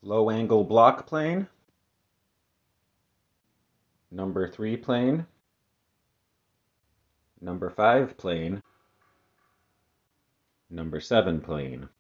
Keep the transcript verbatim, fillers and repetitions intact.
low angle block plane, number three plane, number five plane, number seven plane.